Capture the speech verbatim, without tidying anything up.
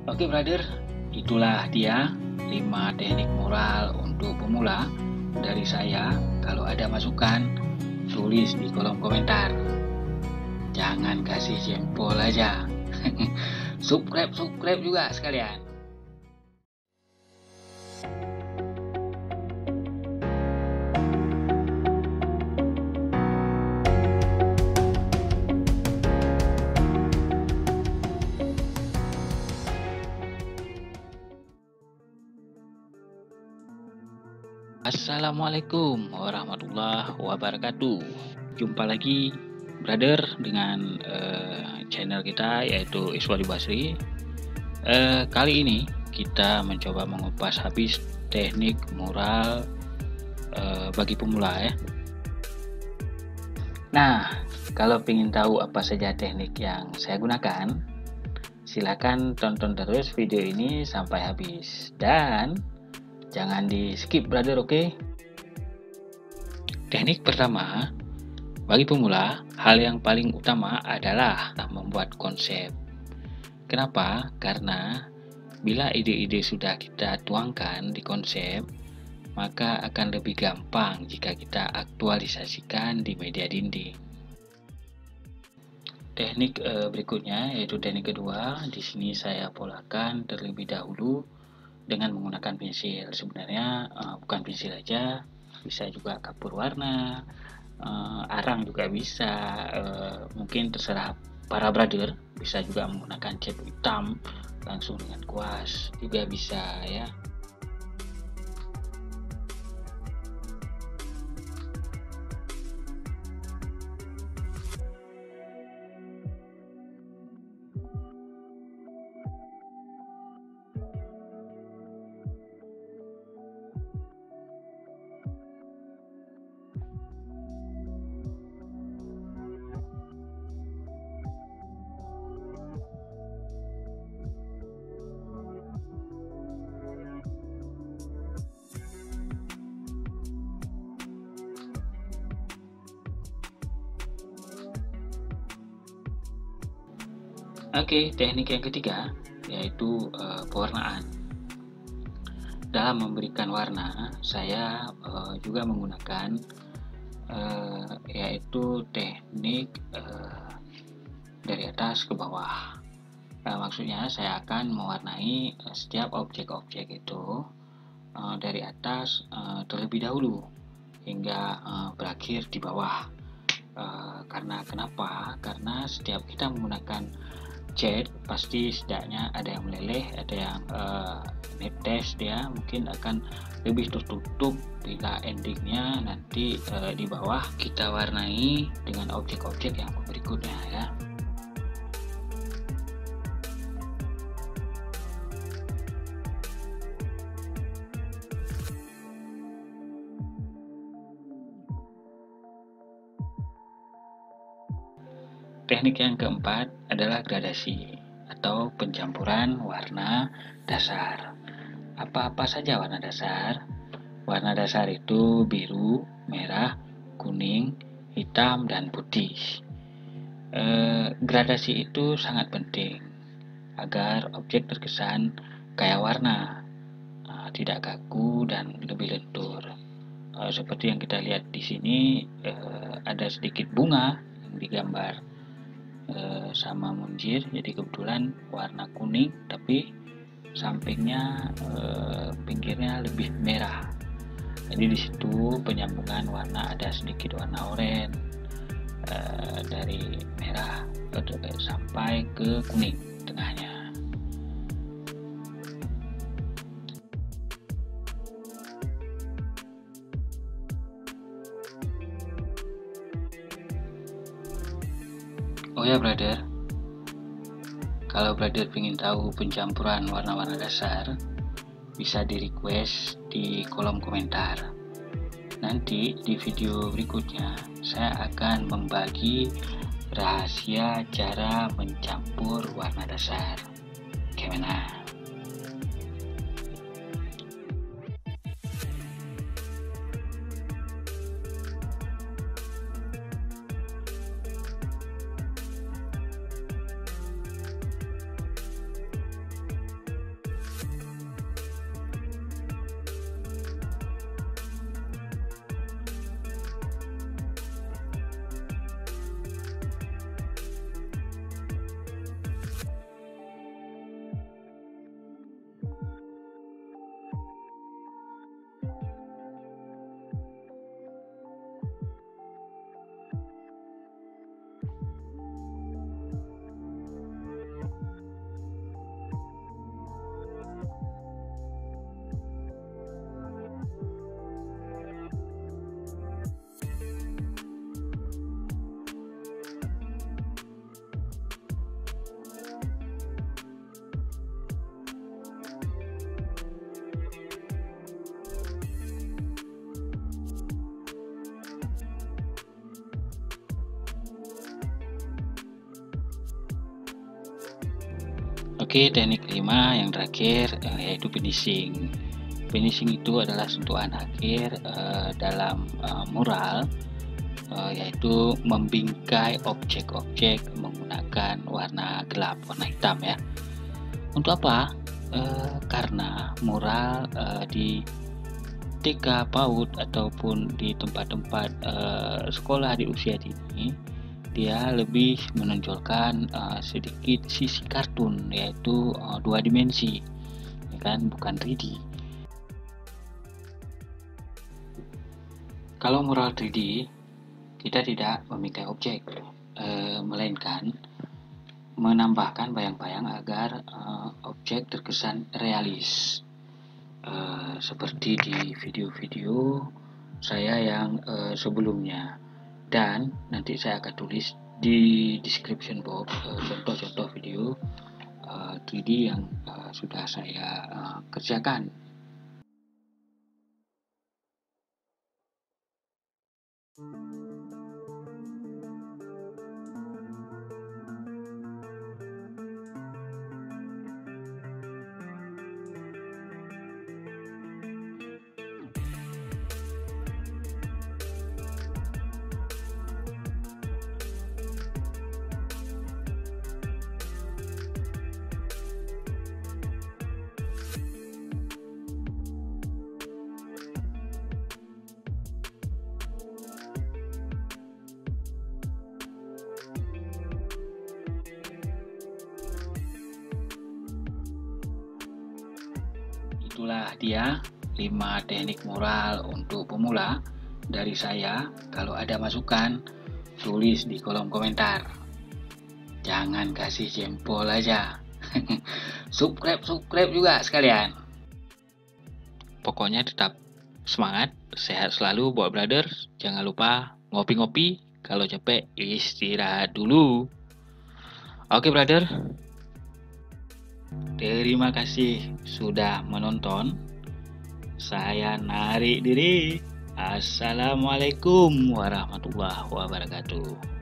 Oke brother, itulah dia lima teknik mural untuk pemula dari saya. Kalau ada masukan, tulis di kolom komentar. Jangan kasih jempol aja. subscribe, subscribe juga sekalian. Assalamualaikum warahmatullahi wabarakatuh. Jumpa lagi brother dengan uh, channel kita yaitu Iswadi Basri. uh, Kali ini kita mencoba mengupas habis teknik mural uh, bagi pemula ya. Nah, kalau ingin tahu apa saja teknik yang saya gunakan, silakan tonton terus video ini sampai habis dan jangan di skip brother, oke? Okay? Teknik pertama, bagi pemula, hal yang paling utama adalah membuat konsep. Kenapa? Karena bila ide-ide sudah kita tuangkan di konsep, maka akan lebih gampang jika kita aktualisasikan di media dinding. Teknik e, berikutnya yaitu teknik kedua. Di sini saya polakan terlebih dahulu dengan menggunakan pensil. Sebenarnya uh, bukan pensil aja, bisa juga kapur warna, uh, arang juga bisa, uh, mungkin terserah para brother, bisa juga menggunakan cat hitam langsung dengan kuas juga bisa ya. Oke, teknik yang ketiga yaitu uh, pewarnaan. Dalam memberikan warna, saya uh, juga menggunakan uh, yaitu teknik uh, dari atas ke bawah. Uh, maksudnya saya akan mewarnai uh, setiap objek-objek itu uh, dari atas uh, terlebih dahulu hingga uh, berakhir di bawah. Uh, karena kenapa? Karena setiap kita menggunakan cat pasti setidaknya ada yang meleleh, ada yang uh, netes, dia mungkin akan lebih tertutup bila endingnya nanti uh, di bawah kita warnai dengan objek-objek yang berikutnya ya. Teknik yang keempat adalah gradasi atau pencampuran warna dasar. Apa-apa saja warna dasar? Warna dasar itu biru, merah, kuning, hitam, dan putih. E, gradasi itu sangat penting agar objek terkesan kaya warna, e, tidak kaku dan lebih lentur. E, seperti yang kita lihat di sini, e, ada sedikit bunga yang digambar sama munjir, jadi kebetulan warna kuning tapi sampingnya eh, pinggirnya lebih merah, jadi disitu penyambungan warna ada sedikit warna oranye eh, dari merah eh, sampai ke kuning tengahnya. Oh ya brother, kalau brother ingin tahu pencampuran warna-warna dasar, bisa di request di kolom komentar. Nanti di video berikutnya saya akan membagi rahasia cara mencampur warna dasar. Gimana? Oke, teknik kelima yang terakhir uh, yaitu finishing. Finishing itu adalah sentuhan akhir uh, dalam uh, mural, uh, yaitu membingkai objek-objek menggunakan warna gelap, warna hitam ya. Untuk apa? Uh, karena mural uh, di T K, PAUD ataupun di tempat-tempat uh, sekolah di usia dini, dia lebih menonjolkan uh, sedikit sisi kartun, yaitu uh, dua dimensi, ya kan, bukan tiga D. Kalau mural tiga D, kita tidak membingkai objek, uh, melainkan menambahkan bayang-bayang agar uh, objek terkesan realis, uh, seperti di video-video saya yang uh, sebelumnya. Dan nanti saya akan tulis di description box uh, contoh-contoh video uh, tiga D yang uh, sudah saya uh, kerjakan. Itulah dia lima teknik mural untuk pemula dari saya. Kalau ada masukan, tulis di kolom komentar. Jangan kasih jempol aja. subscribe subscribe juga sekalian. Pokoknya tetap semangat, sehat selalu buat brother. Jangan lupa ngopi-ngopi, kalau capek istirahat dulu. Oke brother, terima kasih sudah menonton. Saya narik diri. Assalamualaikum warahmatullahi wabarakatuh.